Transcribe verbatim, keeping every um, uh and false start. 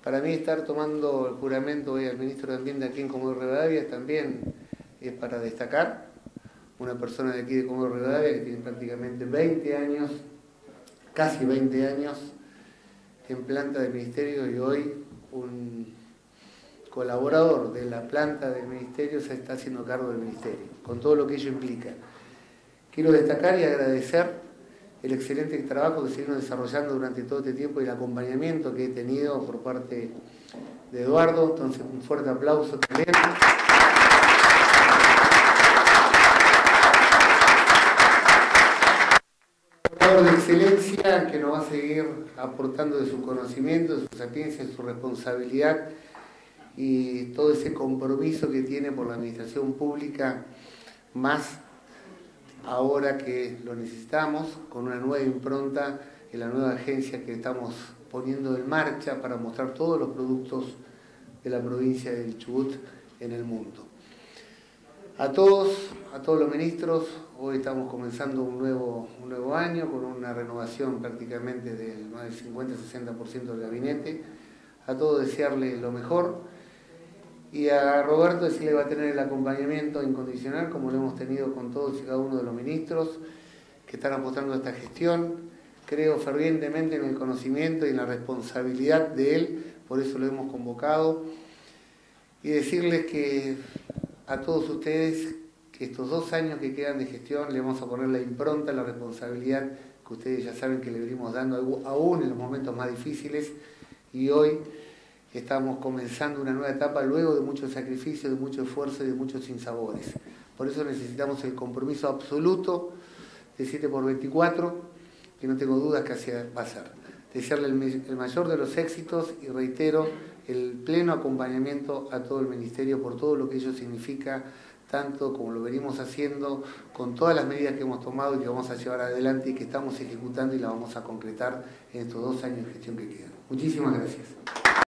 Para mí estar tomando el juramento hoy al ministro de Ambiente aquí en Comodoro Rivadavia también es para destacar. Una persona de aquí de Comodoro Rivadavia que tiene prácticamente veinte años, casi veinte años en planta del ministerio, y hoy un colaborador de la planta del ministerio se está haciendo cargo del ministerio, con todo lo que ello implica. Quiero destacar y agradecer el excelente trabajo que se vino desarrollando durante todo este tiempo y el acompañamiento que he tenido por parte de Eduardo. Entonces, un fuerte aplauso también. Un colaborador de excelencia que nos va a seguir aportando de su conocimiento, de su sapiencia, de su responsabilidad y todo ese compromiso que tiene por la administración pública, más ahora que lo necesitamos, con una nueva impronta en la nueva agencia que estamos poniendo en marcha para mostrar todos los productos de la provincia del Chubut en el mundo. A todos, a todos los ministros, hoy estamos comenzando un nuevo, un nuevo año con una renovación prácticamente del más del cincuenta a sesenta por ciento del gabinete. A todos desearles lo mejor. Y a Roberto decirle que va a tener el acompañamiento incondicional, como lo hemos tenido con todos y cada uno de los ministros que están apostando a esta gestión. Creo fervientemente en el conocimiento y en la responsabilidad de él, por eso lo hemos convocado. Y decirles que a todos ustedes que estos dos años que quedan de gestión le vamos a poner la impronta, la responsabilidad que ustedes ya saben que le venimos dando aún en los momentos más difíciles, y hoy estamos comenzando una nueva etapa luego de mucho sacrificio, de mucho esfuerzo y de muchos sinsabores. Por eso necesitamos el compromiso absoluto de siete por veinticuatro, que no tengo dudas que así va a ser. Desearle el, el mayor de los éxitos y reitero el pleno acompañamiento a todo el ministerio por todo lo que ello significa, tanto como lo venimos haciendo con todas las medidas que hemos tomado y que vamos a llevar adelante y que estamos ejecutando y la vamos a concretar en estos dos años de gestión que quedan. Muchísimas gracias.